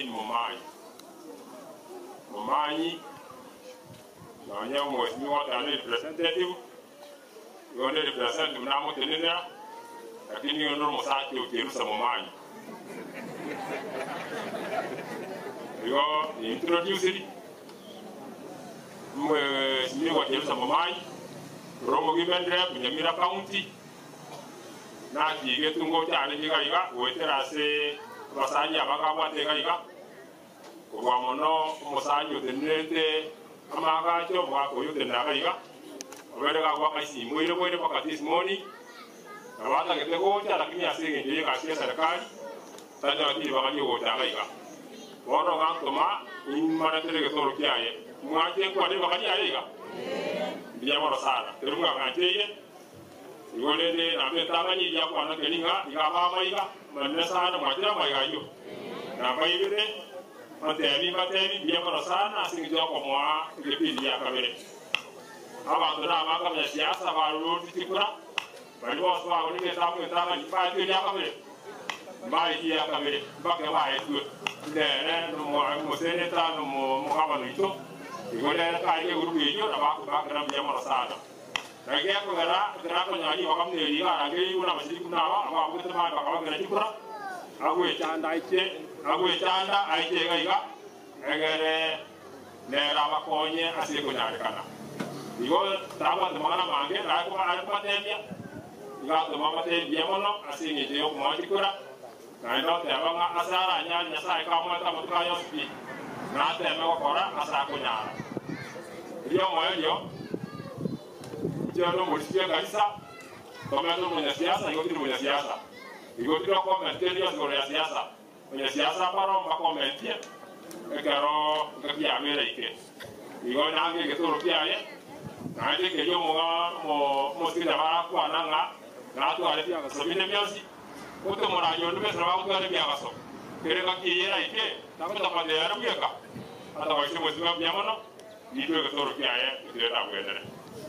Momanyi na nyamo ni wata ni representative yone representative mnamo tenena lakini yono mosaki ukirusa Momanyi yo introduce ni wakirusa Momanyi Romo Gimendre Nyamira County na kigetungo cyane kigaiga weterase basanya abagabo ategaiga kwa mono umusanyo denete amaga cyo bwako yote ndagaiga obere ga kwa kaisi mwire mwire kwa this morning abata getego cha lakini asenge ndiye kasia serikali tanya wati bagani go ndagaiga bono ga toma imara tere getoro kyaye mwaje kwa de bagani aiga ndiye moro sana terunga kanjeye igolene na metangani ya kwa na kelinga igaba maiga manne sana mwajira maiga yo na maibere Materi dia merasa asing jauh semua lebih dia kamera. Apa tu nama kamera siasa baru di Cipura. Baru asal ini kita di pagi dia kamera. Baik dia kamera. Bagai baik tu. Dan nomor seneta nomor kawan itu. Igualnya kaya guru itu nama bagai dia merasa. Lagi aku gerak menyanyi wakam ni dia. Lagi guna masih guna apa kita mahu bakal gerak Cipura. Aku canda aje gaiga egere nera bakonye asiko nyarikana igo tawa demana mange ra ko ara patemia iga to mama te diemono asingi je ko matikura na ndo te abanga asara nya sai ka mo ta mutka yo spi na te me ko kora asa ko nyara rio moyo no mosikia kanisa kama ndo mwenye siasa igo tiro mwenye siasa igo tiro ko menteria sobre siasa mwenye siasa paro makomentia ekaro ngapia mere ike igo nange getoro kiaye nande ke yo mo sida bara kwa nanga na to ale pia so bine miasi kote mora yo ndbe sra ko ale pia so kere ka kiye ike ta ko ta pande ara miaka ata wa shimo sima biamono ni to getoro kiaye ite ta bwedere